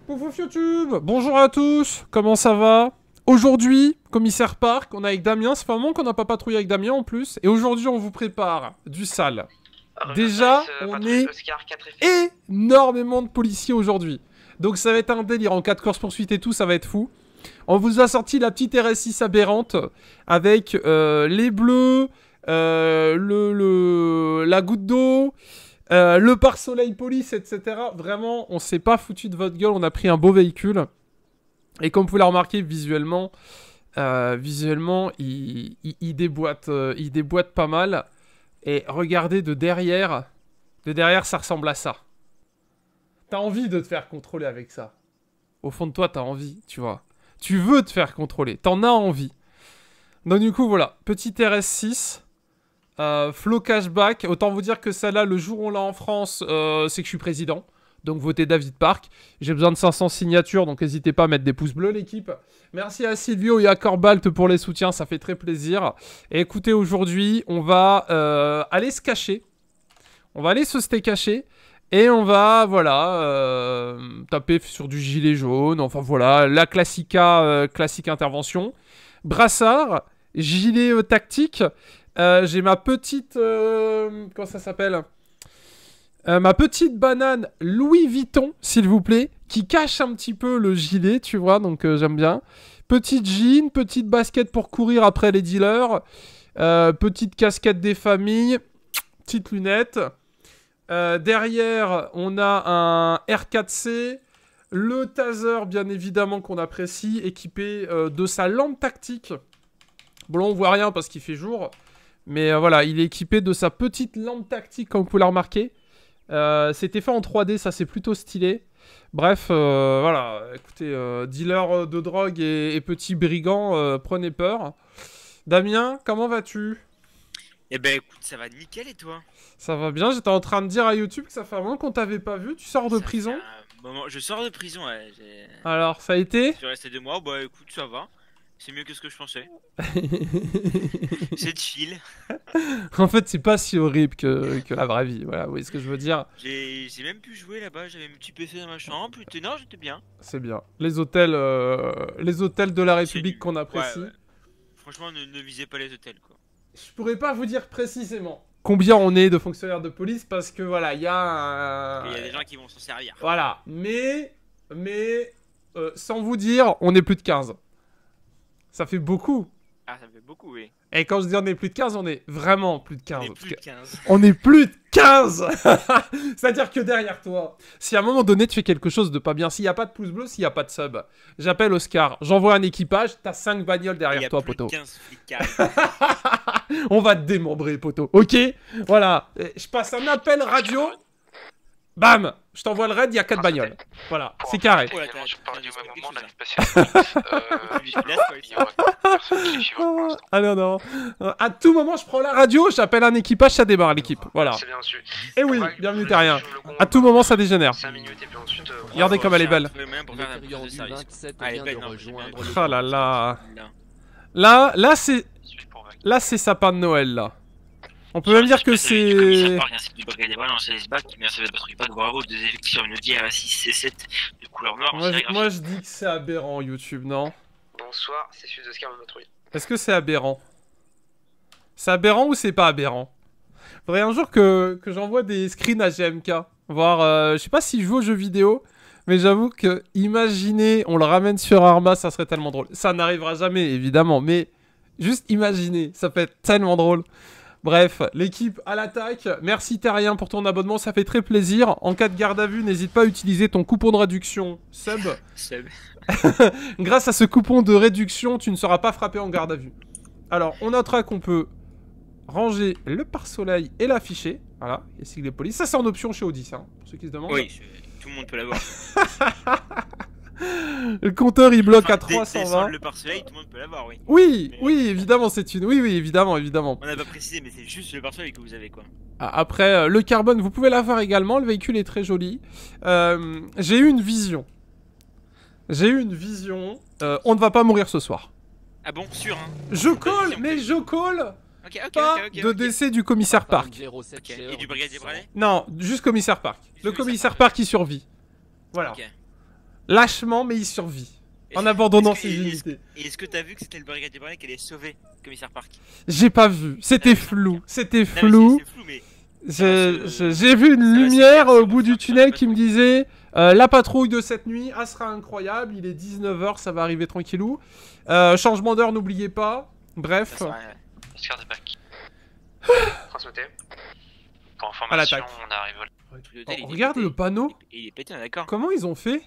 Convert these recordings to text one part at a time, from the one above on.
Pouf YouTube, bonjour à tous, comment ça va? Aujourd'hui, commissaire Park, on est avec Damien, ça fait un moment qu'on n'a pas patrouillé avec Damien en plus, et aujourd'hui on vous prépare du sale. Déjà, on est énormément de policiers aujourd'hui, donc ça va être un délire, en cas de course-poursuite et tout, ça va être fou. On vous a sorti la petite RS6 aberrante, avec les bleus, la goutte d'eau, le pare-soleil police, etc. Vraiment, on s'est pas foutu de votre gueule, on a pris un beau véhicule. Et comme vous pouvez le remarquer, visuellement, il déboîte pas mal. Et regardez de derrière, ça ressemble à ça. T'as envie de te faire contrôler avec ça. Au fond de toi, t'as envie, tu vois. Tu veux te faire contrôler, t'en as envie. Donc du coup, voilà, petite RS6. Flow cashback, autant vous dire que celle-là, le jour où on l'a en France, c'est que je suis président. Donc votez David Park. J'ai besoin de 500 signatures, donc n'hésitez pas à mettre des pouces bleus l'équipe. Merci à Silvio et à Corbalt pour les soutiens, ça fait très plaisir. Et écoutez, aujourd'hui, on va aller se cacher. On va aller se cacher. Et on va, voilà, taper sur du gilet jaune. Enfin voilà, la classique intervention. Brassard, gilet tactique. J'ai ma petite... comment ça s'appelle ma petite banane Louis Vuitton, s'il vous plaît, qui cache un petit peu le gilet, tu vois, donc j'aime bien. Petite jean, petite basket pour courir après les dealers. Petite casquette des familles. Petite lunette. Derrière, on a un R4C. Le taser, bien évidemment, qu'on apprécie, équipé de sa lampe tactique. Bon, là, on voit rien parce qu'il fait jour. Mais voilà, il est équipé de sa petite lampe tactique, comme vous pouvez la remarquer. C'était fait en 3D, ça c'est plutôt stylé. Bref, voilà, écoutez, dealer de drogue et petit brigand, prenez peur. Damien, comment vas-tu? Eh ben écoute, ça va nickel et toi? Ça va bien, j'étais en train de dire à YouTube que ça fait un moment qu'on t'avait pas vu, tu sors de prison? Je sors de prison, ouais. Alors, ça a été? Je suis resté 2 mois, bah écoute, ça va. C'est mieux que ce que je pensais. C'est chill. En fait, c'est pas si horrible que la vraie vie, voilà, vous voyez ce que je veux dire? J'ai même pu jouer là-bas, j'avais mon petit PC dans ma chambre, putain, non, j'étais bien. C'est bien. Les hôtels de la République qu'on apprécie. Ouais. Franchement, ne visez pas les hôtels, quoi. Je pourrais pas vous dire précisément combien on est de fonctionnaires de police parce que voilà, il y a des gens qui vont s'en servir. Voilà, mais sans vous dire, on est plus de 15. Ça fait beaucoup. Ah, ça me fait beaucoup, oui. Et quand je dis on est plus de 15, on est vraiment plus de 15. On est plus de 15. On est plus de 15. C'est-à-dire que derrière toi, si à un moment donné tu fais quelque chose de pas bien, s'il n'y a pas de pouce bleu, s'il n'y a pas de sub, j'appelle Oscar, j'envoie un équipage, t'as 5 bagnoles derrière toi, poteau. 15 flics. On va te démembrer, poteau. Ok? Voilà. Je passe un appel radio. Bam! Je t'envoie le raid, il y a 4 bagnoles. Voilà, c'est carré. Ah non, non. À tout moment, je prends la radio, j'appelle un équipage, ça démarre l'équipe. Voilà. Et oui, bienvenue terrien. À tout moment, ça dégénère. Regardez comme elle est belle. Oh là là. Là, c'est sapin de Noël, là. On peut même dire que c'est... Moi, je dis que c'est aberrant, YouTube, non? Bonsoir, c'est Sud Oscar de patrouille. Est-ce que c'est aberrant? C'est aberrant ou c'est pas aberrant? Faudrait un jour que j'envoie des screens à GMK. Voir, je sais pas s'il joue aux jeux vidéo, mais j'avoue que, imaginez, on le ramène sur Arma, ça serait tellement drôle. Ça n'arrivera jamais, évidemment, mais juste imaginez, ça peut être tellement drôle. Bref, l'équipe à l'attaque. Merci Terrien pour ton abonnement, ça fait très plaisir. En cas de garde à vue, n'hésite pas à utiliser ton coupon de réduction sub. Grâce à ce coupon de réduction, tu ne seras pas frappé en garde à vue. Alors, on notera qu'on peut ranger le pare-soleil et l'afficher. Voilà, et sigle police. Ça, c'est en option chez Audis, hein, pour ceux qui se demandent. Oui, tout le monde peut l'avoir. Le compteur il bloque à 320. Le pare-soleil, tout le monde peut l'avoir, oui. Oui, mais... oui, évidemment, c'est une. Oui, évidemment. On n'a pas précisé, mais c'est juste le pare-soleil que vous avez, quoi. Après, le carbone, vous pouvez l'avoir également. Le véhicule est très joli. J'ai eu une vision. On ne va pas mourir ce soir. Ah bon, sûr, hein? Je colle. Pas de décès du commissaire Park. Et du brigadier Bralet? Non, juste commissaire Park. Le commissaire Park qui survit. Voilà. Lâchement, mais il survit. En abandonnant ses unités. Et est-ce que t'as vu que c'était le brigadier Barnet qui allait sauver Commissaire Park? J'ai pas vu. C'était flou. C'était Non, flou. mais c'est flou, mais... J'ai vu une ça va lumière super, au ça bout va du faire tunnel la qui me disait la patrouille de cette nuit, elle sera incroyable. Il est 19h, ça va arriver tranquillou. Changement d'heure, n'oubliez pas. Bref. Ça sera- Oscar de bac. Transmetté. Pour À information, l'attaque. on arrive au... Tout l'hôtel, il est Regarde pété. le panneau. Il est pété, on est d'accord. Comment ils ont fait?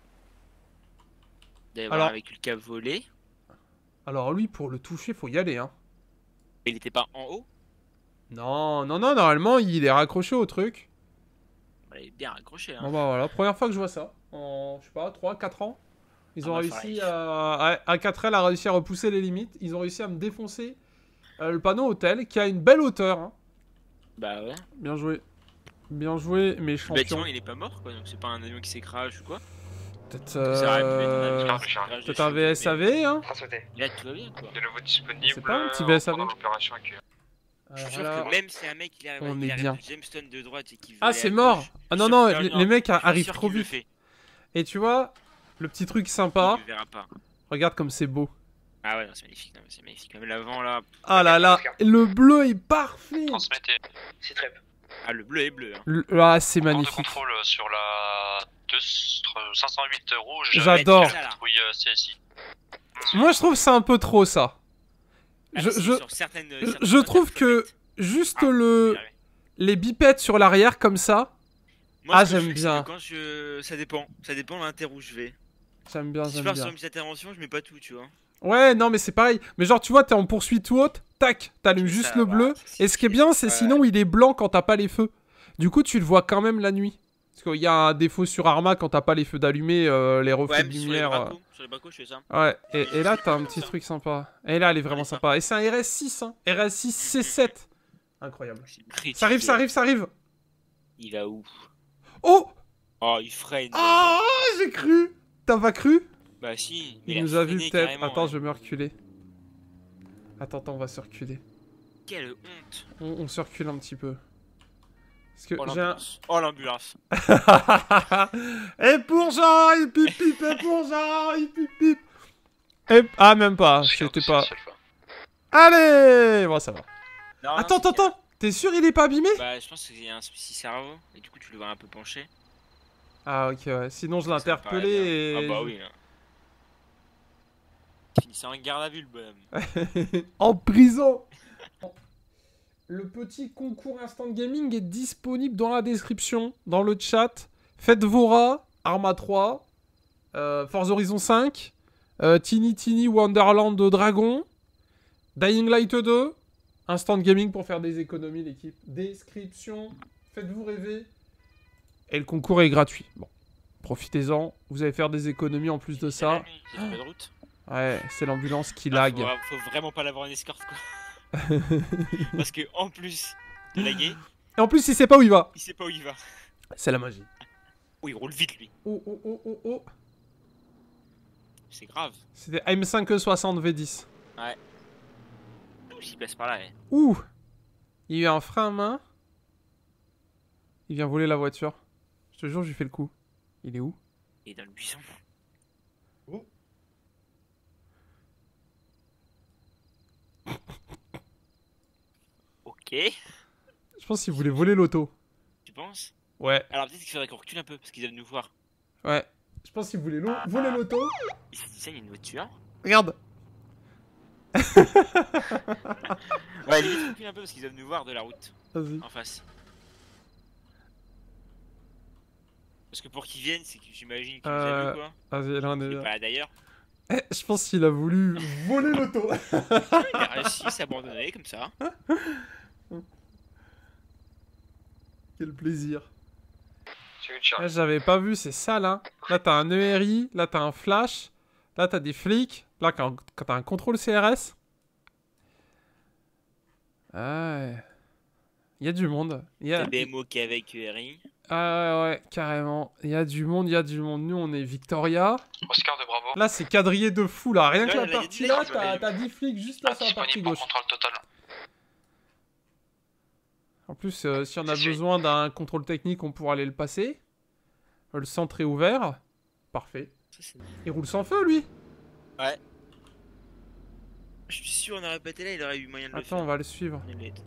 D'avoir Alors- avec le cap volé. Alors lui, pour le toucher, faut y aller, hein. Il était pas en haut. Non, normalement, il est raccroché au truc. Il est bien accroché. Hein. Bon bah voilà, première fois que je vois ça. En, je sais pas, 3-4 ans. Ils ont bah, réussi pareil. à 4L a réussi à repousser les limites. Ils ont réussi à me défoncer le panneau hôtel, qui a une belle hauteur, hein. Bah ouais. Bien joué. Bien joué, mes Le champions. bâtiment il est pas mort quoi, donc c'est pas un avion qui s'écrase ou quoi. Peut-être Ça aurait pu être un avion qui Peut-être s'écrase peut-être dessus, un mais VSAV, hein. Transmetté. Là tout va bien quoi. De nouveau disponible. C'est pas un petit en VSAV. cours d'opération actuelle. Je suis sûr Voilà. que même si un mec il arrive, On il est arrive bien. de Jamestown de droite et qu'il veut Ah, aller c'est à mort. gauche, Ah je non, suis non, sûr que- les mecs je suis arrivent sûr trop qu'il le vite. fait. Et tu vois, le petit truc sympa, Il le verra pas. regarde comme c'est beau. Ah ouais, non, c'est magnifique, non, mais c'est magnifique. Même l'avant là. Ah là là, le bleu est parfait. Transmettez. C'est très. Ah, le bleu est bleu. Hein. Ah, c'est Cours de magnifique. contrôle sur la 508 rouge. J'adore. Ça, là. Patrouille CSI. Moi, je trouve que c'est un peu trop ça. Ah, Je- si, je- sur certaines Je trouve que juste les bipettes sur l'arrière comme ça, Moi, Ah, ce que je j'aime fais, c'est bien. que Quand je... Ça dépend de l'inter où je vais. j'aime bien, Si je j'aime pars bien. sur une petite intervention, je mets pas tout, tu vois. Ouais, non, mais c'est pareil. Mais genre, tu vois, t'es en poursuite ou haute, tac, t'allumes Ça, juste le voilà, bleu. c'est Et ce qui est bien, c'est ouais. sinon, il est blanc quand t'as pas les feux. Du coup, tu le vois quand même la nuit. Parce qu'il y a un défaut sur Arma quand t'as pas les feux d'allumer, les reflets Ouais, de mais sur les lumière. bracos, sur les bracos, je fais ça. Ouais, et là, t'as un comme petit ça. truc sympa. Et là, elle est vraiment sympa. Et c'est un RS6, hein. RS6 C7. Incroyable. Ça arrive, ça arrive, ça arrive. Il va où? Oh! Oh, il freine. Ah, j'ai cru. T'as pas cru? Bah si, mais Il a nous a vu freiné peut-être. carrément, Attends, ouais. je vais me reculer. Attends, on va se reculer. Quelle honte. On se recule un petit peu. Parce que Oh j'ai un... l'ambulance. Oh l'ambulance. Et pour Jean, il pip pip, et pour Jean, il pip pip. Et... Ah, même pas, c'était pas... Allez! Bon, ça va. Non, Attends, c'est attends, t'es sûr il est pas abîmé? Bah je pense qu'il y a un souci cerveau, et du coup tu le vois un peu penché. Ah, ok, ouais. Sinon, je Ça me paraît l'interpellais bien. et... Ah bah oui là. Il finissait en garde à vue le bonhomme. En prison. Le petit concours Instant Gaming est disponible dans la description, dans le chat. Faites vos rats, Arma 3, Forza Horizon 5, Tiny Tiny Wonderland de Dragon, Dying Light 2, Instant Gaming pour faire des économies l'équipe. Description, faites-vous rêver. Et le concours est gratuit. Bon, profitez-en, vous allez faire des économies en plus de ça. C'est pas de route. Ouais, c'est l'ambulance qui Ah, lag. faut vraiment pas l'avoir en escorte quoi. Parce que en plus de laguer, Et en plus, il sait pas où il va. il sait pas où il va. C'est la magie. Oh il roule vite lui. Oh, oh, oh, oh, oh. C'est grave. C'était M5E60 V10. Ouais. Ouh, s'il passe par là, ouais. Ouh! Il y a eu un frein à main. Il vient voler la voiture. Je te jure, je lui fais le coup. Il est où? Il est dans le buisson. Ok. Je pense qu'il voulait voler l'auto. Tu penses? Ouais, Alors peut-être qu'il faudrait qu'on recule un peu parce qu'ils doivent nous voir. ouais. Je pense qu'il voulait voler l'auto. Il s'est dit ça, il y a une voiture. Regarde! Ouais, limite recule un peu parce qu'ils doivent nous voir de la route Vas-y. en face. Parce que pour qu'ils viennent, c'est que j'imagine qu'ils nous a vu quoi. Vas-y, là on est Il est là. pas là d'ailleurs. Je pense qu'il a voulu voler l'auto. Il a réussi à s'abandonner comme ça. Quel plaisir. C'est une charge. Là, j'avais pas vu, c'est ça là. Là, t'as un ERI, là, t'as un flash. Là, t'as des flics. Là, quand t'as un contrôle CRS. Ah ouais. Il y a du monde. Il y a... T'as BMO qui est avec ERI. Ah ouais, carrément. Il y a du monde, il y a du monde. Nous, on est Victoria. Oscar de Bravo. Là, c'est quadrillé de fou, là. Rien que Ouais, la là, y a partie des là, flics, t'as 10 flics juste là sur la partie Disponible pour gauche. contrôle total. En plus, si on a C'est sûr. besoin d'un contrôle technique, on pourra aller le passer. Le centre est ouvert. Parfait. Ça, c'est- Il roule sans feu, lui. Je suis sûr, on aurait pas été là, il aurait eu moyen de le Attends, on faire. va le suivre. Il est trop.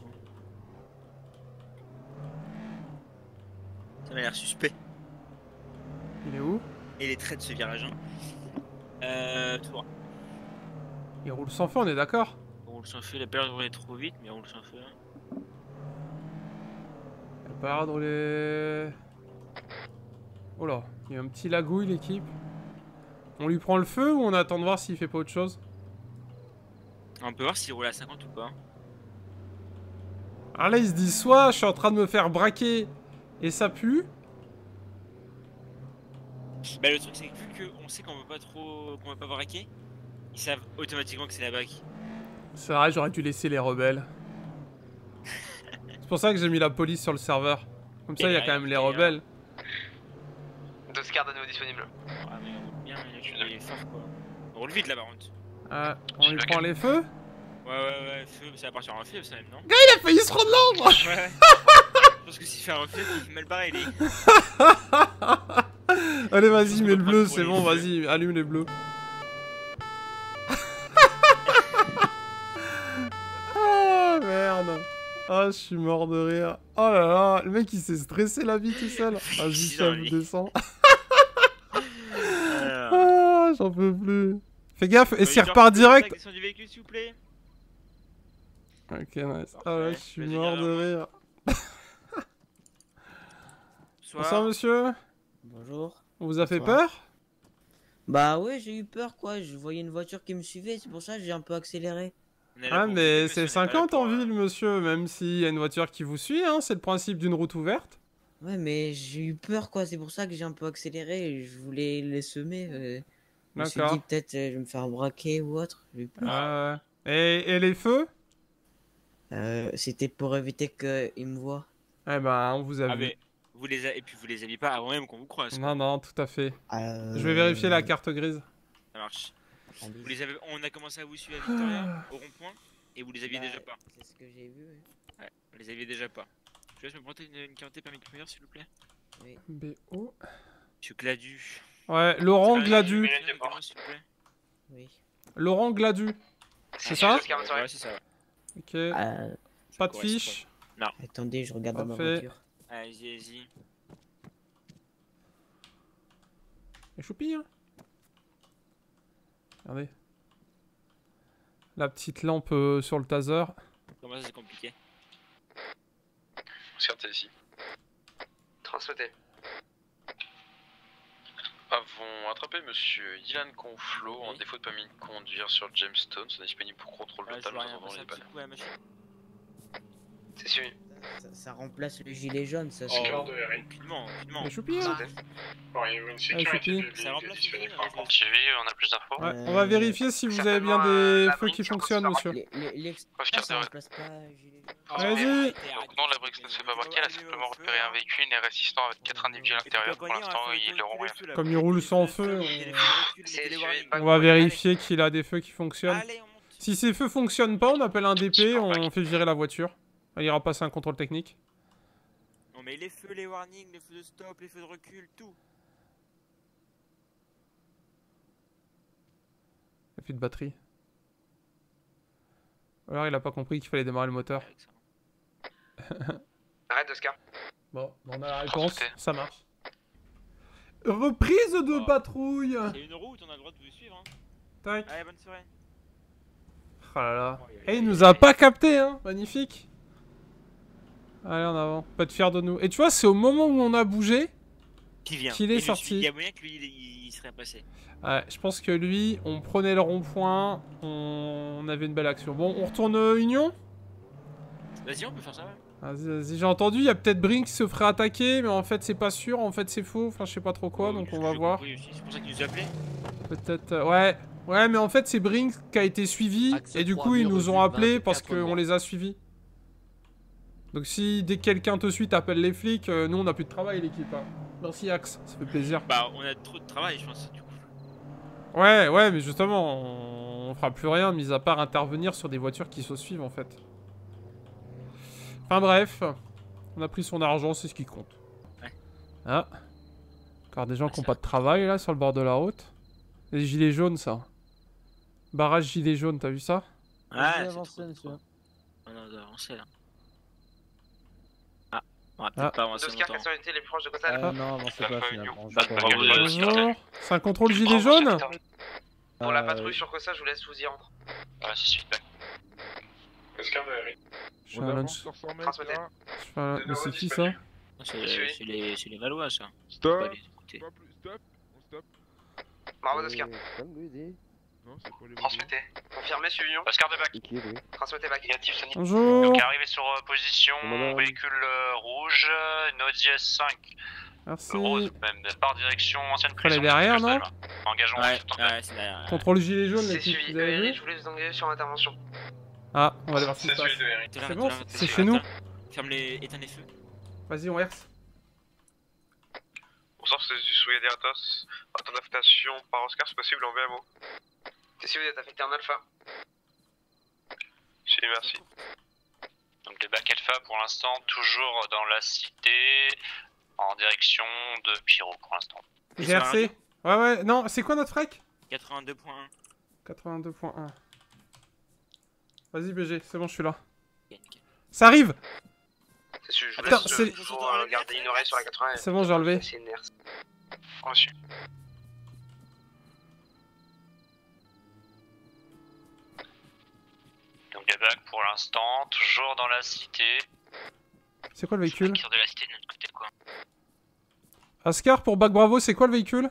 Ça m'a l'air suspect. Il est où? Et il est très de ce virage. Hein. Tout droit. Il roule sans feu, on est d'accord? On roule sans feu, il a pas l'air de rouler trop vite, mais on roule sans feu. Hein. Il a pas l'air de rouler... Oh là, il y a un petit lagouille, l'équipe. On lui prend le feu ou on attend de voir s'il fait pas autre chose? On peut voir s'il roule à 50 ou pas. Ah là, il se dit soit je suis en train de me faire braquer et ça pue. Bah le truc c'est que vu qu'on sait qu'on veut pas trop, qu'on veut pas braquer, ils savent automatiquement que c'est la braque. C'est vrai, j'aurais dû laisser les rebelles. C'est pour ça que j'ai mis la police sur le serveur. Comme ça, il y a quand même les rebelles. D'Oscar Dano disponible. Ah mais on roule bien, il est fort quoi. On roule vite là par contre. On lui prend les feux. Ouais, feu, ça va partir en feu ça même non? Il a failli se rendre l'ombre. Ouais. Je pense que s'il fait un reflet, il fait mal barré les. Allez, vas-y, mets le bleu, pour c'est les bon, feux. vas-y, allume les bleus. Ah, merde. Ah, je suis mort de rire. Oh là là, le mec il s'est stressé la vie tout seul. Vas-y, ça vous descend. Ah, j'en peux plus. Fais gaffe, et s'il repart direct. Descends du véhicule s'il vous plaît. Ok, nice. Ah ouais, je suis mort de rire. Bonsoir, monsieur. Bonjour. On vous a fait Bonsoir. peur? Bah ouais, j'ai eu peur quoi, je voyais une voiture qui me suivait, c'est pour ça que j'ai un peu accéléré. Ah, mais c'est 50 en ville, monsieur, même s'il y a une voiture qui vous suit, hein, c'est le principe d'une route ouverte. Ouais, mais j'ai eu peur quoi, c'est pour ça que j'ai un peu accéléré, et je voulais les semer. Je me suis D'accord. dit peut-être je vais me faire braquer ou autre. J'ai eu peur. Et les feux? C'était pour éviter qu'ils me voient. Eh ben, on vous a Ah vu. mais et puis vous les aviez pas avant même qu'on vous croise. Non, non, tout à fait. Euh, Je vais vérifier la carte grise. Ça marche. allez, Vous les avez... On a commencé à vous suivre à Victoria, au rond-point, et vous les aviez bah, déjà pas. C'est ce que j'ai vu. Ouais, vous les aviez déjà pas. Je laisse me prendre une quintée permis de conduire s'il vous plaît. Oui. BO. Monsieur Gladu. Ouais, Laurent Gladu. S'il vous plaît. Oui. Laurent Gladu. C'est ça? Oscar, bonne soirée. Ouais, c'est ça. Ouais. Ok. Pas de correspond. fiche. Attendez, je regarde dans ma Parfait. voiture. Allez-y. Et choupi, hein. Regardez. La petite lampe sur le taser. Comment ça c'est compliqué? Oscar, t'es ici. Transmetté. Avons attrapé monsieur Dylan Conflo en Oui. défaut de permis de conduire sur Jamestown. Sont disponibles pour contrôle Ouais, je total. vois Nous rien, attendons c'est les un petit balles. coup à la machine. C'est suivi. Ça remplace le gilet jaune, ça. Oh, c'est- aucunement. Et choupi, hein. Auriez-vous une Allez, choupi. Ça remplace le jeu, Suivi, on a plus d'infos. Ouais, on va vérifier si vous avez bien des feux qui fonctionnent, monsieur. L'extra, ça remplace pas le gilet jaune. Vas-y. Donc non, la brique ne se fait pas marquer, elle a simplement repéré un véhicule et résistant avec 4 individus à l'intérieur. Pour l'instant, ils l'auront rien. Comme il roule sans feu, C'est on va vérifier qu'il a des feux qui fonctionnent. Allez, on monte. Si ces feux fonctionnent pas, on appelle un DP, on fait virer la voiture. Il ira passer un contrôle technique. Non mais les feux, les warnings, les feux de stop, les feux de recul, tout. Il n'y a plus de batterie. Alors il a pas compris qu'il fallait démarrer le moteur. Arrête, Oscar. Bon, on a la réponse, Transité. ça marche. Reprise de Oh. patrouille. C'est une route, on a le droit de vous suivre. Hein. Tac. Allez, bonne soirée. Oh là là. Et il nous a pas capté, hein. Magnifique. Allez, en avant. Pas être fier de nous. Et tu vois, c'est au moment où on a bougé. Qui vient? Qu'il est Et je sorti. suis- Il y a moyen que lui, il serait passé. Ouais, je pense que lui, on prenait le rond-point, on avait une belle action. Bon, on retourne Union? Vas-y, on peut faire ça, ouais. Vas-y, vas-y, j'ai entendu, il y a peut-être Brink qui se ferait attaquer, mais en fait c'est pas sûr, en fait c'est faux, enfin je sais pas trop quoi, donc on va voir. C'est pour ça qu'il nous a appelé. Peut-être, ouais. Ouais, mais en fait c'est Brink qui a été suivi, et du coup ils nous ont appelés parce qu'on les a suivis. Donc si dès que quelqu'un te suit, t'appelles les flics, nous on a plus de travail l'équipe. Hein. Merci Axe, ça fait plaisir. Bah, on a trop de travail, je pense, du coup. Ouais, ouais, mais justement, on fera plus rien, mis à part intervenir sur des voitures qui se suivent en fait. Enfin bref, on a pris son argent, c'est ce qui compte. Ouais. Ah. Encore des gens qui ont pas de travail là sur le bord de la route. Les gilets jaunes ça. Barrage gilets jaunes, t'as vu ça? Ouais, Avancez, c'est monsieur. trop. On doit avancer là. Ah, on va peut-être Ah. pas avancer Oscar, longtemps. quelles sont été les proches de Cossal? Non, avancez pas finalement. Bah, Je bah, crois. bah, Bonjour. C'est un contrôle gilet jaune? Pour la patrouille sur Cossal, je vous laisse vous y rendre. Ouais, c'est super. Oscar de Harry. Je fais un lunch. Transmettez. Je fais un... Mais c'est qui ça? C'est les Valois ça. Stop. Pas les écouter. Stop. On stop. Bravo Oscar. Non, c'est pas les Transmettez. Confirmé, suivi Union. Oscar de bac. Transmettez back. Négatif, Sony. Bonjour. Donc arrivé sur position, véhicule rouge, une Audi S5, Merci. rose même, par direction ancienne Faut aller prison. derrière, non? Engageons Ouais, tout en ouais, c'est derrière. Contrôle gilet jaune, C'est les types, suivi. vous avez Harry, vu? je voulais vous engager sur intervention. Ah, on va aller voir ce qui C'est se passe. celui de Harry. T'es là, C'est t'es bon, là, c'est t'es là, chez nous. Ferme les... éteins les feux. Vas-y, on herse. Bonsoir, c'est du Souya des Atos. Attends d'affectation par Oscar, c'est possible en VMO. C'est si vous êtes affecté en alpha. Si, merci. Donc le bac alpha pour l'instant, toujours dans la cité, en direction de Pyro pour l'instant. GRC. Ouais, ouais. Non, c'est quoi notre frec? 82.1. 82.1. Vas-y, BG, c'est bon, je suis là. Nickel, nickel. Ça arrive! C'est sûr, je vous Attends, laisse c'est- toujours garder une oreille sur la 80. C'est bon, j'ai enlevé. C'est une nerf. Reçu. Donc le bac pour l'instant, toujours dans la cité. C'est quoi le véhicule? Qui sort de la cité de notre côté quoi. Ascar, pour Bac Bravo, c'est quoi le véhicule?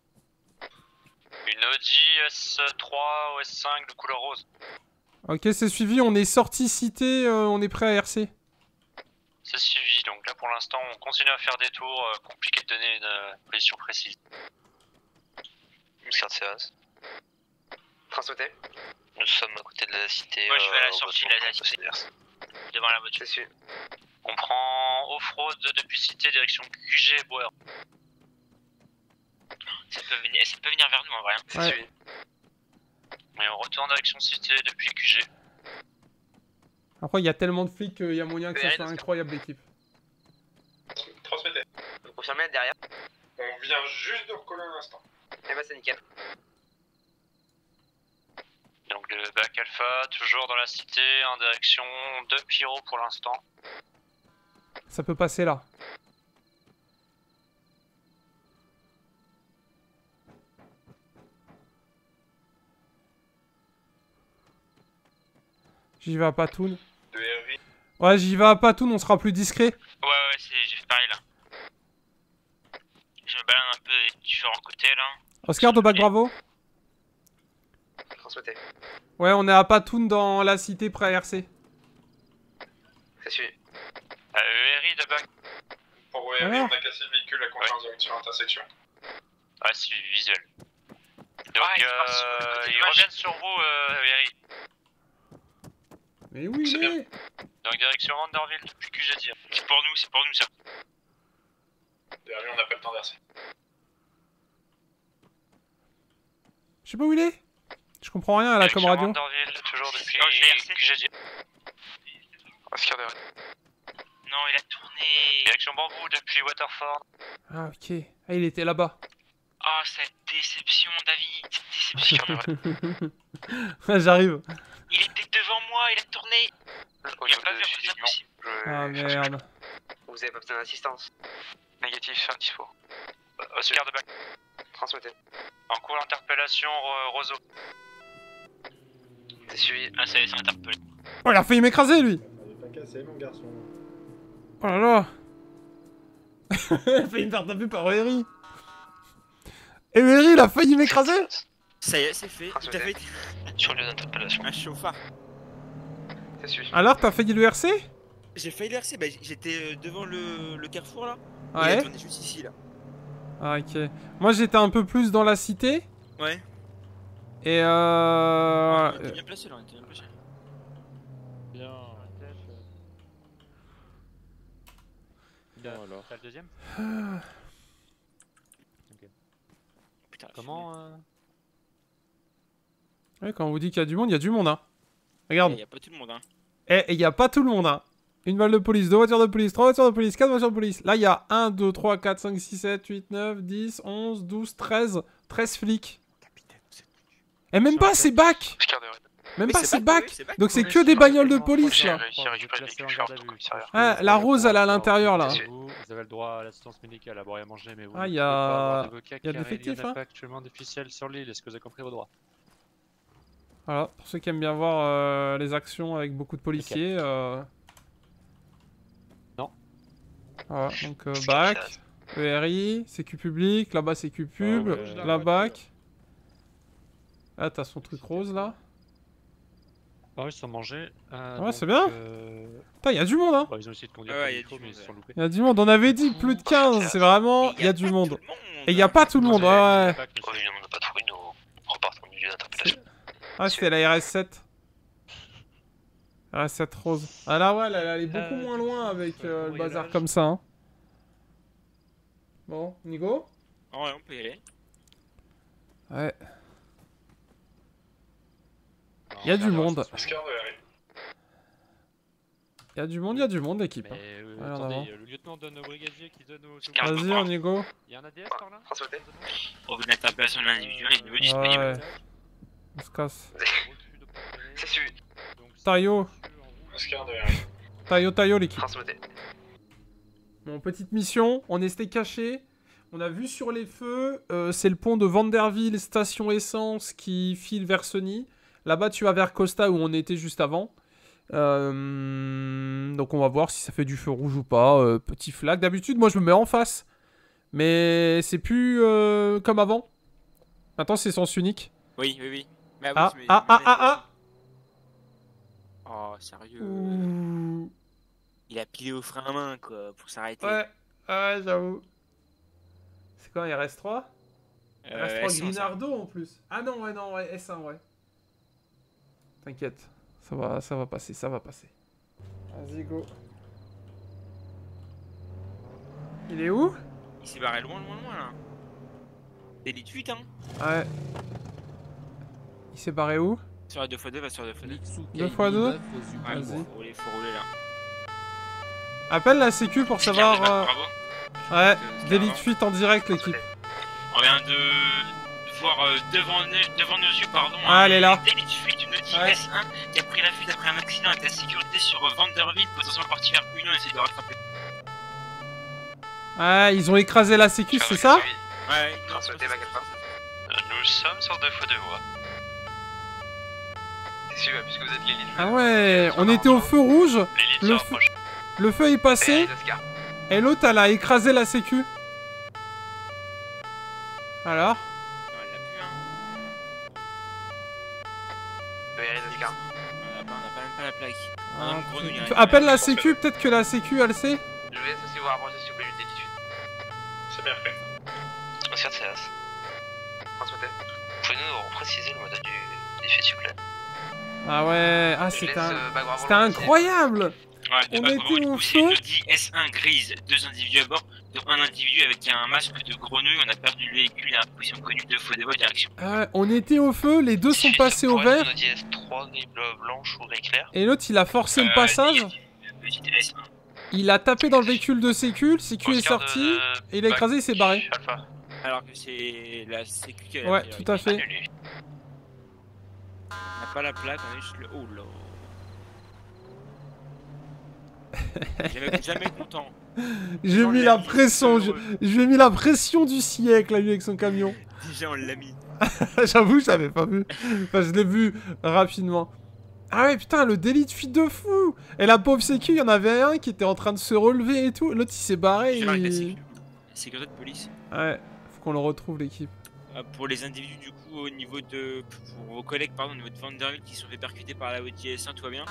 Une Audi S3 ou S5 de couleur rose. Ok, c'est suivi, on est sorti cité, on est prêt à RC. C'est suivi, donc là pour l'instant on continue à faire des tours, compliqué de donner une position précise. Oscar de Séas. Transmettez. Nous sommes à côté de la cité. Moi je vais à la sortie de la cité. Devant la voiture. C'est sûr. On prend off-road depuis cité direction QG Boer. Ça peut venir vers nous en vrai. C'est Ouais. suivi. Mais on retourne direction cité depuis QG. Après, il y a tellement de flics qu'il y a moyen que ça Ouais, soit Oscar. incroyable l'équipe. Transmettez. Vous confirmez être derrière? On vient juste de recoller un instant. Eh bah c'est nickel. Donc le bac alpha, toujours dans la cité, en direction de Pyro pour l'instant. Ça peut passer là. J'y vais à Patoun. De Harry. Ouais, j'y vais à Patoun, on sera plus discret. Ouais, j'ai fait pareil là. Je me balade un peu des différents côtés là. Oscar de Bac Bravo. Transmettez. Ouais, on est à Patoun dans la cité près à RC. C'est suivi. ERI de bac. Pour Harry, Alors on a cassé le véhicule à confiance direction intersection. Ah, c'est visuel. Donc Ouais, c'est ils reviennent sur vous, ERI. Mais oui, C'est mais... Donc direction Vanderville depuis QG. C'est pour nous ça. De Harry, on n'a pas le temps d'arcer. Je sais pas où il est. Je comprends rien à la com Direction radio. Vanderville, toujours depuis Oh, je l'ai RC. QG. Oscar de Harry. Non, il a tourné. Direction Bambou depuis Waterford. Ah, ok. Ah, il était là-bas. Oh, cette déception, David. Cette déception. J'arrive. Il était devant moi, il a tourné. Il a pas vu, c'est impossible. Ah, merde. Vous avez pas besoin d'assistance. Négatif, dispo. Oscar de bac. Transmettez. En cours d'interpellation, Roseau. C'est suivi. Ah, c'est interpellé. Oh, il a failli m'écraser, lui. Pas cassé, mon garçon. Oh là là. Il a failli me faire taper par Eri. Et Eri, il a failli m'écraser. Ça y est, c'est fait. Il t'a fait Sur le lieu d'interpellation. un chauffard. C'est suivi. Alors, t'as failli le RC? J'ai failli l'RC, bah, j'étais devant le carrefour là. Il a Ouais. tourné juste ici là. Ah, ok. Moi, j'étais un peu plus dans la cité. Ouais. Et On était bien placé là, on était bien placé. Bien. Bien alors. T'as le deuxième? Putain, Comment Ouais, quand on vous dit qu'il y a du monde, hein. Regarde. Il y a pas tout le monde hein. Eh, il y a pas tout le monde, hein. Une balle de police, 2 voitures de police, 3 voitures de police, 4 voitures de police. Là, il y a 1, 2, 3, 4, 5, 6, 7, 8, 9, 10, 11, 12, 13. 13 flics. Et même pas, c'est back. Même pas, c'est back. Donc c'est que des bagnoles de police, là. Ah, la rose, elle est à l'intérieur, là. Vous avez le droit à l'assistance médicale, à boire et à manger, mais vous Ah, ne y pouvez a- pas avoir d'avocat, y a car d'effectifs, il n'y en a hein. pas actuellement d'officiels sur l'île. Est-ce que vous avez compris vos droits? Voilà, pour ceux qui aiment bien voir les actions avec beaucoup de policiers. Non. Voilà, donc bac, ERI, sécu public, là-bas sécu pub, Ah ouais. la bac. Là, t'as son truc rose, là. Ah oui, sans manger. Ouais, c'est bien. Putain, y a du monde, hein. Ils ont essayé de conduire Ouais, comme y a il faut, du mais ils monde, se sont loupés. Y a du monde, on avait dit plus de 15, c'est vraiment... Y a du monde. Et y a pas tout le monde, ouais, ouais. Oh, évidemment, on n'a pas trouvé nos repartants du lieu d'interpellation. Ah, c'était la RS7. RS7 rose. Ah là, ouais, elle est beaucoup moins loin avec le bazar comme ça, hein. Bon, Nigo? Ouais, on peut y aller. Ouais. Y a du monde. Y a du monde, l'équipe. Mais Alors, attendez, avant. le lieutenant donne au brigadier qui donne au... Vas-y, on y go. Il y a un ADS par là? Transmettez. Pour une interpellation de l'individu, il est Ouais, disponible. on se casse. C'est suivi. Tayo. Tayo, l'équipe. Transmettez. Bon, petite mission, on était caché. On a vu sur les feux, c'est le pont de Vanderville, station essence qui file vers Sony. Là-bas, tu vas vers Costa où on était juste avant. Donc on va voir si ça fait du feu rouge ou pas. Petit flag. D'habitude, moi je me mets en face. Mais c'est plus comme avant. Maintenant, c'est sens unique. Oui, oui, oui. Mais Ah, oui, mais- ah, ah, ah, ah. Oh, sérieux. Ouh. Il a pilé au frein à main, quoi, pour s'arrêter. Ouais, j'avoue. C'est quoi, RS3 RS3 S100, ça. Grinardo en plus. Ah non, ouais, S1, ouais. T'inquiète, ça va passer, ça va passer. Vas-y, go. Il est où? Il s'est barré loin, là. Délit de fuite, hein. Ouais. Il s'est barré où? Sur la 2x2, va sur la 2x2. 2x2? Ouais, Vas-y. faut rouler là. Appelle la sécu pour savoir... Bravo. Ouais, délit de fuite en direct, l'équipe. On vient de voir devant nos yeux, pardon. Ah, elle est là. Délit de fuite, une Audi Ouais. S1 qui a pris la fuite après un accident avec la sécurité sur Vanderville, potentiellement parti vers Union, essaie de rattraper. Ouais, ils ont écrasé la sécu, c'est ça? Ouais, Transmettez, back alpha. Nous sommes sur 2 fois 2 voies. C'est suivi, puisque vous êtes l'élite. Ah ouais, on était au feu rouge, L'élite se Le rapproche. le feu est passé, Et Oscar. et l'autre, elle a écrasé la sécu. Alors? On l'a plus, hein. ERS Oscar. On n'a pas même pas la plaque. Ah, Un homme grenouille, hein. Appelle la sécu, peut-être que la sécu, elle sait. Je vous laisse aussi vous rapprocher s'il vous plaît du délit de fuite. C'est bien fait. Oscar CAS. Transmettez. Pouvez-nous préciser le modèle du fait, s'il vous plaît? Ah ouais, ah Je laisse, c'était Bagua c'était volant. incroyable. Ouais, On de était grenouille, au du coup, c'est une feu. Audi S1 grise, 2 individus à bord, dont un individu avec un masque de grenouille. On a perdu le véhicule à la position connue 2 fois 2 voies direction. Ah ouais, on était au feu, les deux sont passés au vert, Audi S3, gris blanche ou gris clair? et l'autre il a forcé le passage, Petite S1. il a tapé dans le véhicule de sécu, le sécu est Oscar sorti, de- et il a écrasé, il s'est barré. Alpha. Alors que c'est la sécu qui a la Ouais, priorité. tout à fait. Annulé. On n'a pas la plaque, on est juste le. Oh là. Jamais content. J'ai mis la pression, je lui ai mis la pression du siècle à lui avec son camion. Déjà on l'a mis. J'avoue, je l'avais pas vu. Enfin, je l'ai vu rapidement. Ah ouais, putain, le délit de fuite de fou. Et la pauvre sécu, il y en avait un qui était en train de se relever et tout. L'autre, il s'est barré. Genre avec la Et... sécu. Sécurité de police. Ouais, faut qu'on le retrouve, l'équipe. Pour les individus du coup au niveau de... Pour vos collègues pardon, au niveau de Vanderbilt qui se sont fait percuter par la Audi S1, tout va bien.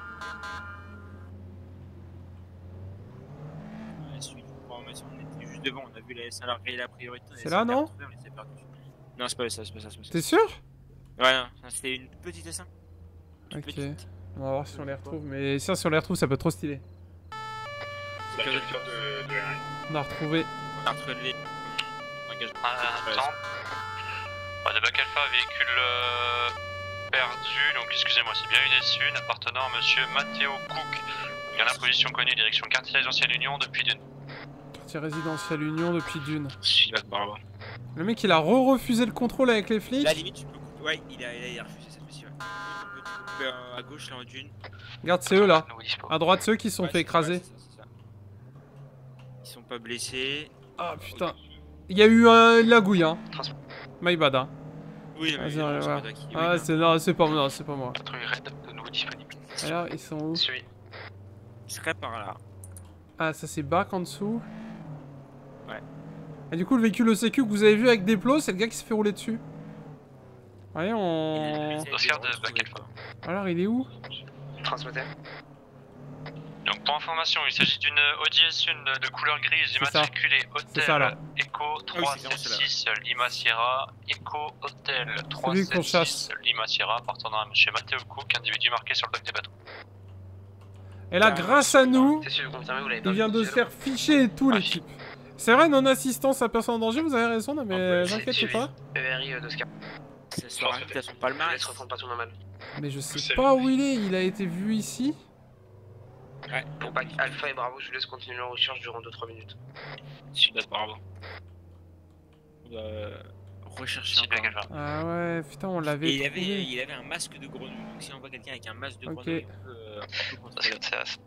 Suite de formation, on était juste devant, on a vu la S1 larguer la priorité. C'est là, non? Non, c'est pas ça, c'est pas ça, c'est pas ça. T'es sûr? Ouais, non, c'était une petite S1. Toute Ok. petite. On va voir si on les retrouve. Mais ça, si on les retrouve, ça peut être trop stylé. C'est la capture de R1. On a retrouvé. On a retrouvé engagement. Attends. Ouais, de bac alpha, véhicule perdu, donc excusez-moi, c'est bien une S1 appartenant à monsieur Matteo Cook, Il y en a en position connue, direction quartier résidentiel Union depuis Dune. Quartier résidentiel Union depuis Dune. Celui-là, bravo. Le mec il a refusé le contrôle avec les flics. Là, limite, tu peux couper. Ouais, il a refusé cette mission. Ouais. Tu peux couper à gauche, là en dune. Regarde, c'est eux là. Nous dispo. À droite, ceux qui se sont Ouais, fait c'est- écraser. ouais, c'est ça. Ils sont pas blessés. Ah putain. Il y a eu un lagouille, hein. My bad, hein. Oui, mais Vas-y, non, ouais, c'est ouais. pas toi qui- oui, Ah, non. c'est non, c'est pas moi, c'est pas moi. Patrouille raid de nouveau disponible. Alors, ils sont où? Suis. Il serait par là. Ah, ça c'est back en dessous. Ouais. Et du coup, le véhicule ECQ que vous avez vu avec des plots, c'est le gars qui s'est fait rouler dessus. Voyez, on... Oscar de Bac Alpha. Alors, il est où? Transmettez. Donc pour information, il s'agit d'une Audi S1 de couleur grise C'est ça. immatriculée C'est ça, là. Hôtel Echo oui, c'est bien, 376 Lima Sierra, Echo Hôtel Celui qu'on chasse. 376 Lima Sierra, appartenant à chez Mathéo Cook, individu marqué sur le dock des bateaux. Et là, grâce à nous, C'est sûr, confirmé, vous l'avez pas il vient vu, de se visuel. faire ficher et tout, l'équipe. C'est vrai, non-assistance à personne en danger, vous avez raison, non, mais C'est j'inquiète suivi. pas. ERI d'Oscar. Ça se rajoute à son Je palmarès. laisse reprendre pas tout normal. Mais je sais pas où il est, il a été vu ici. Pour Bac Alpha et Bravo, je vous laisse continuer leur recherche durant 2-3 minutes. Celui-là, bravo. Rechercher Si Bac encore. Alpha. Ah ouais, putain, on l'avait Et trouvé. il avait un masque de grenouille. Donc si on voit quelqu'un avec un masque de Ok. grenouille, on peut contrôler. C'est assez.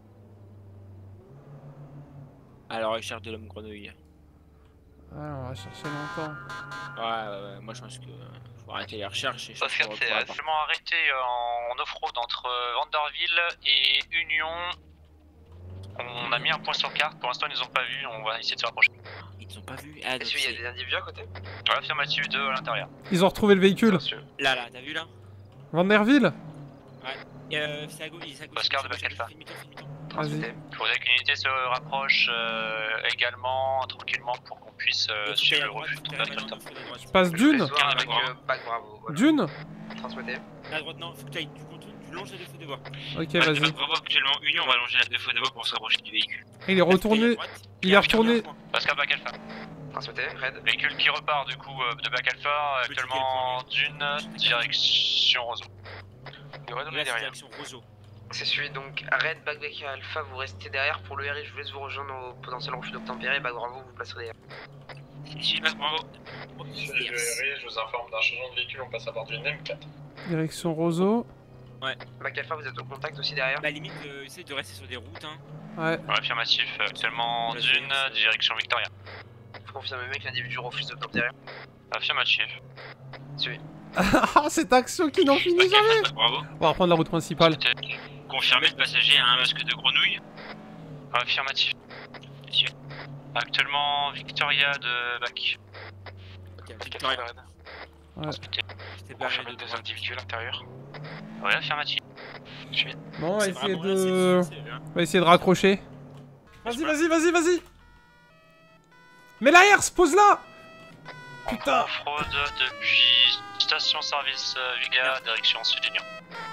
À la recherche de l'homme grenouille. Ah, on va chercher longtemps. Ouais. Moi je pense que faut arrêter les recherches. Et je pense Oscar qu'on c'est retrouvera pas. actuellement arrêté en off-road entre Vanderville et Union. On a mis un point sur carte, pour l'instant ils nous ont pas vu, on va essayer de se rapprocher. Ils ne sont pas vus. Ah, donc Est-ce qu'il y a c'est- des individus à côté? Voilà, affirmative 2 à l'intérieur. Ils ont retrouvé le véhicule. Là, t'as vu là Vanderville? C'est à gauche. Oscar de Bac Alpha. Vas-y. Il faudrait que l'unité se rapproche également tranquillement pour qu'on puisse suivre le refus de notre Je passe Dune? Soir avec Bravo. Bac Bravo. Voilà. Dune? Transmettez. À droite, non, faut que tu contournes, tu longes les feux de voie. Ok, vas-y. Bravo, actuellement, Union, on va allonger la défaut de voie pour se rapprocher du véhicule. Il est retourné. Il est retourné. Oscar Bac Alpha. Transmettez. Red. Véhicule qui repart du coup de Bac Alpha, actuellement d'une direction Roseau. Il redonne Là, c'est derrière. direction Roseau. C'est celui donc Red, Bac Alpha, vous restez derrière pour le RI. Je vous laisse vous rejoindre au potentiel refus d'obtempérer. Bac Bravo, vous placerez derrière. Celui-là, bravo. Je vous informe d'un changement de véhicule, on passe à bord d'une M4. Direction Roseau. Bac Alpha, vous êtes au contact aussi derrière. Bah, limite, essaye de rester sur des routes, hein. Ouais. Ouais, affirmatif, actuellement d'une direction Victoria. Vous confirmez bien que l'individu refuse d'obtempérer. Affirmatif. Ah, cette action qui n'en finit jamais. Bravo. On va reprendre la route principale. Confirmé, le passager a un masque de grenouille. Affirmatif. Actuellement Victoria de Bac. Ok, Victoria. Ouais. J'étais barré de des droite. individus à l'intérieur. Ouais, affirmatif. Bon, on va C'est essayer vraiment de... assez difficile, hein. On va essayer de raccrocher. Vas-y. Mais la herse, pose là. Putain. Fraude depuis station-service Viga, direction Sud-Union.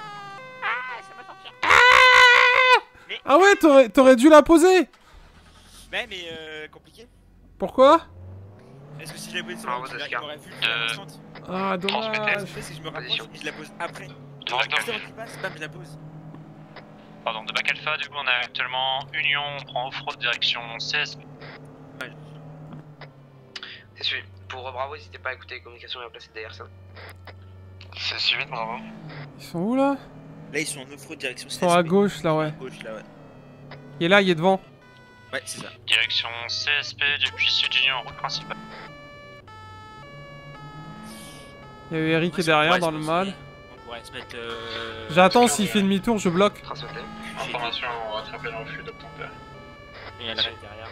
Ah ouais, t'aurais dû la poser. Mais compliqué. Pourquoi? Est-ce que si je la pose sur Bravo, la route, Oscar. il m'aurait vu la descente? Ah, Ce que dommage. je fais, c'est que je me rapproche et je la pose après. De Bac Juste Alpha. avant qu'il passe, bam, je la pose. Pardon, de Bac Alpha, du coup on a actuellement Union, on prend off-road direction CSP. C'est celui. Pour Bravo, n'hésitez pas à écouter les communications et à placer derrière ça. C'est suivi de Bravo. Ils sont où là? Là, ils sont en off-road direction Ils sont à gauche là, ouais. À gauche, là, ouais. Il est là, il est devant. Ouais, c'est ça. Direction CSP depuis Sud-Union en route principale. Il y a eu Eric qui est derrière dans le mal. On pourrait se mettre. J'attends, s'il fait demi-tour, je bloque. Transmettez. Information, on va rattraper le refus d'obtempérer. Et elle reste derrière.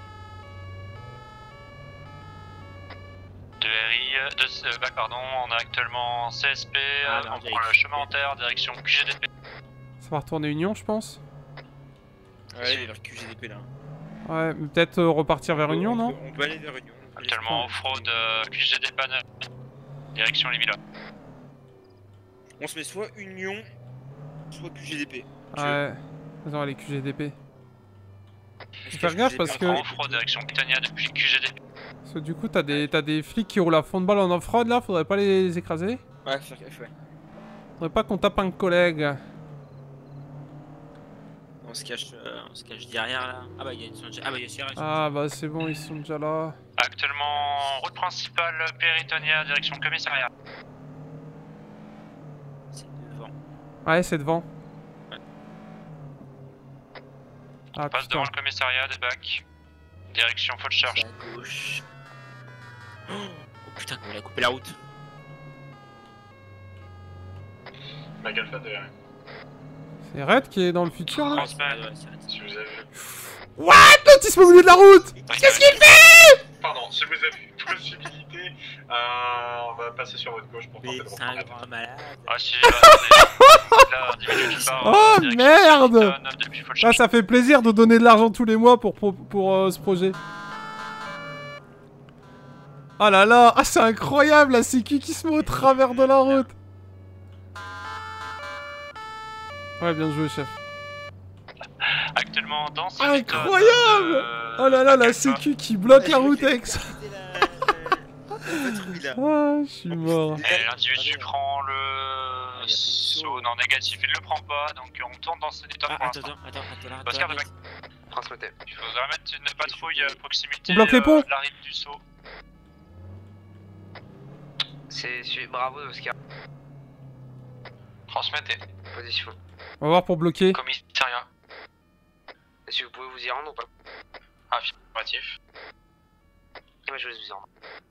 De RI, Bac pardon, on a actuellement CSP, Ah, on non, prend le chemin en terre direction QGDP. Ça va retourner Union, je pense. Ouais, il est vers QGDP là. Ouais, mais peut-être repartir vers Union, non? On peut aller vers Union. Actuellement off-road QGDP panel. Direction les villas. On se met soit Union, soit QGDP. Ouais. Vas-y, on va aller QGDP. Est-ce Faire que gaffe QGDP parce On que- prend off-road direction Britannia depuis QGDP. Parce que du coup, t'as des flics qui roulent à fond de balle en off-road là, faudrait pas les écraser. Ouais, faire gaffe, ouais. Faudrait pas qu'on tape un collègue. On On se cache derrière là. Ah bah il y a une ah bah il y a Sierra. Ah bah c'est bon, ils sont déjà là. Actuellement, route principale, Péritonia, direction commissariat. C'est devant. Ouais, c'est devant. Ouais. Ah On passe putain. devant le commissariat des bacs. Direction full charge. C'est à gauche. Oh putain, comment il a coupé la route. Bac Alpha derrière. C'est Red qui est dans le futur là. Transmet. Ouais, c'est vrai. Si vous avez vu. What? L'autisme au milieu de la route! Qu'est-ce qu'il fait? Pardon, si vous avez une possibilité, on va passer sur votre gauche pour tenter Mais de c'est un reprendre. grand malade. Ah si, attendez. Là, individu qui part. Oh direction merde! Washington, depuis full Là, charge. ça fait plaisir de donner de l'argent tous les mois pour ce projet. Oh là là! Ah, c'est incroyable la sécu qui se met au travers de la route! Ouais, bien joué, chef. Actuellement dans ce Incroyable! Oh là là, la sécu qui bloque la route avec ça. Ah, je suis mort. Et l'individu prend le saut non négatif, il le prend pas, donc on tourne dans ce état Ah, pour attends, l'instant. attends. Oscar de bac, Transmettez. il faudra mettre une patrouille à proximité On bloque les ponts. de la rive du saut. C'est bravo Oscar. Transmettez. Position. On va voir pour bloquer. Commissariat. Est-ce que vous pouvez vous y rendre ou pas? Affirmatif. Et moi je vais vous y rendre.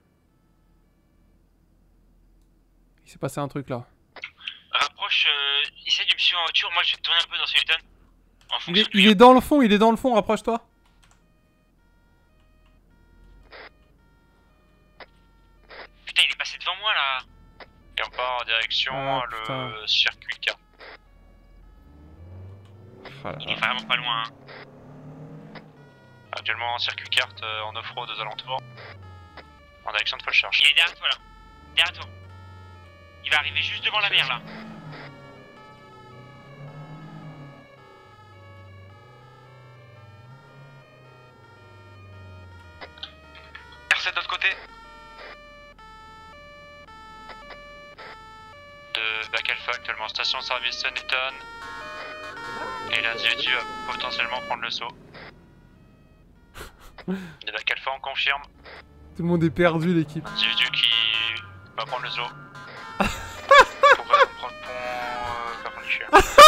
Il s'est passé un truc là. Rapproche, essaye de me suivre en voiture, moi je vais tourner un peu dans ce Newton. En fonction Il est dans le fond, rapproche-toi. Putain, il est passé devant moi là. Et on part en direction Ah, putain. le circuit K. Voilà. Il est vraiment pas loin. Hein. Actuellement en circuit carte en off-road aux alentours. En direction de full charge. Il est derrière toi là. Derrière toi. Il va arriver juste devant la mer là. RC de l'autre côté. De Bac Alpha actuellement station service Sunnyton. Et l'individu va potentiellement prendre le saut. De Bac Alpha on confirme. Tout le monde est perdu, l'équipe. Individu qui va prendre le saut. Pour prendre le pont perpendiculaire.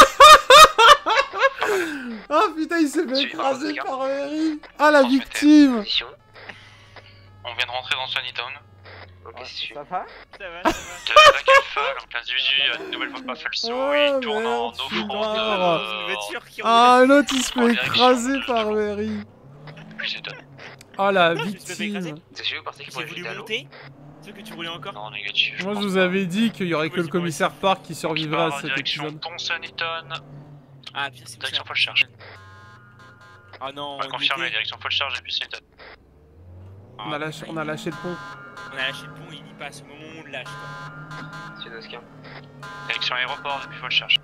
Ah putain, il s'est fait Tu écraser regardes. par Mary. Ah, la victime. Position. On vient de rentrer dans Sunnyton. Ok, c'est suivi. De Bac Alpha, donc l'individu a une nouvelle fois pas fait le saut. Oh, Il tourne en merde, je suis off-road. mort. Une voiture qui Ah, l'autre, il se En fait direction écraser de par l'eau. Mary. Plus étonné. Ah, la Je me suis fait écraser. victime. C'est suivi, vous pensez qu'il J'ai pourrait voulu jeter à l'eau? monter. Tu veux que tu roulais encore? Non, négatif. Moi, je pense vous pas. avais dit qu'il y aurait que le commissaire Park qui Donc, il survivrait part à en cet direction épisode. Pont Sunnyton. Ah putain, c'est Direction cher. full charge. Ah non, On va confirmer, direction full charge et puis Sunnyton. On a lâché le pont. On a lâché le pont, il y passe au moment où on le lâche quoi. C'est Oscar. Direction aéroport depuis full charge.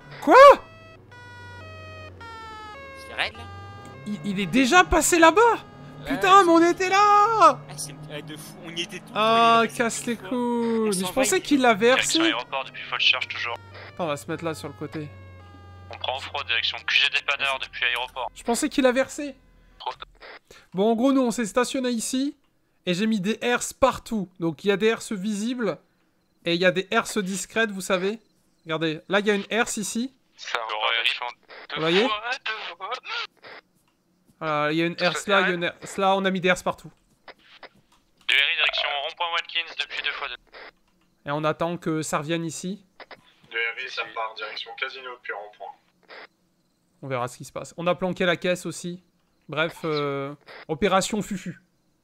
C'est raide là? Il est déjà passé là-bas. Putain, mais on était là. Ah, c'est de fou, on y était tous. Ah, on y est casse les passé couilles. On Mais s'en je va, pensais il- qu'il l'avait Direction versé. aéroport depuis full charge toujours. Attends, on va se mettre là sur le côté. On prend off-road direction QG dépanneur depuis aéroport. Je pensais qu'il a versé. Bon, en gros, nous, on s'est stationné ici. Et j'ai mis des herses partout. Donc, il y a des herses visibles. Et il y a des herses discrètes, vous savez. Regardez, là, il y a une herse ici. Ça Vous voyez? Voilà, il y a une herse là, il y a une herse là. On a mis des herses partout. De RI direction rond-point Watkins depuis 2x2. Et on attend que ça revienne ici. De RV, ça part direction casino puis rond-point. On verra ce qui se passe. On a planqué la caisse aussi. Bref, opération Fufu.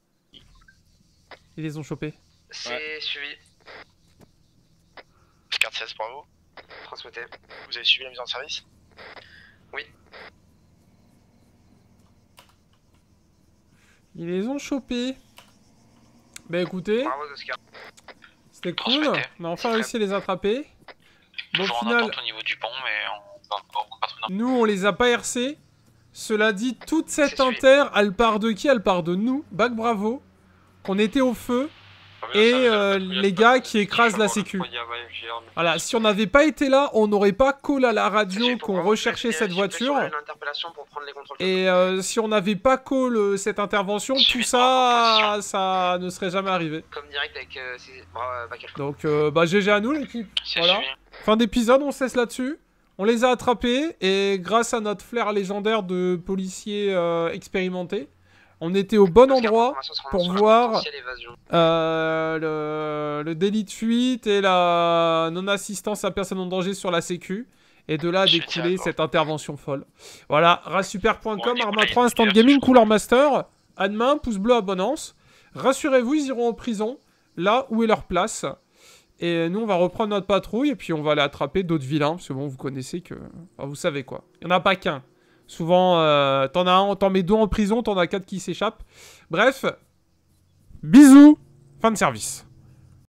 Ils les ont chopés. C'est suivi. Carte 16 pour vous. Transmettez. Vous avez suivi la mise en service? Ils les ont chopés. Bah écoutez, Bravo Oscar. c'était cool. Transmettez. On a enfin réussi à les attraper. Bon, au Toujours en final, attente au niveau du pont, mais on va encore pas trop. nous, on les a pas RC. Cela dit, toute cette C'est celui. inter, elle part de qui? Elle part de nous. Bac bravo. Qu'on était au feu. et les gars qui écrasent la sécu. Voilà, si on n'avait pas été là, on n'aurait pas call à la radio qu'on recherchait cette voiture. Et si on n'avait pas call cette intervention, tout ça, ça ne serait jamais arrivé. Comme direct avec Donc, GG à nous l'équipe. Voilà. Fin d'épisode, on se laisse là-dessus. On les a attrapés et grâce à notre flair légendaire de policiers expérimentés, on était au bon endroit pour voir le délit de fuite et la non-assistance à personne en danger sur la sécu. Et de là découler cette intervention folle. Voilà, rasuper.com, Arma 3 Instant Gaming, Couleur Master. À demain, pouce bleu, abonnance. Rassurez-vous, ils iront en prison, là où est leur place. Et nous, on va reprendre notre patrouille et puis on va aller attraper d'autres vilains. Parce que bon, vous connaissez que... Enfin, vous savez quoi. Il n'y en a pas qu'un. Souvent, t'en as un, t'en mets deux en prison, t'en as 4 qui s'échappent. Bref, bisous. Fin de service.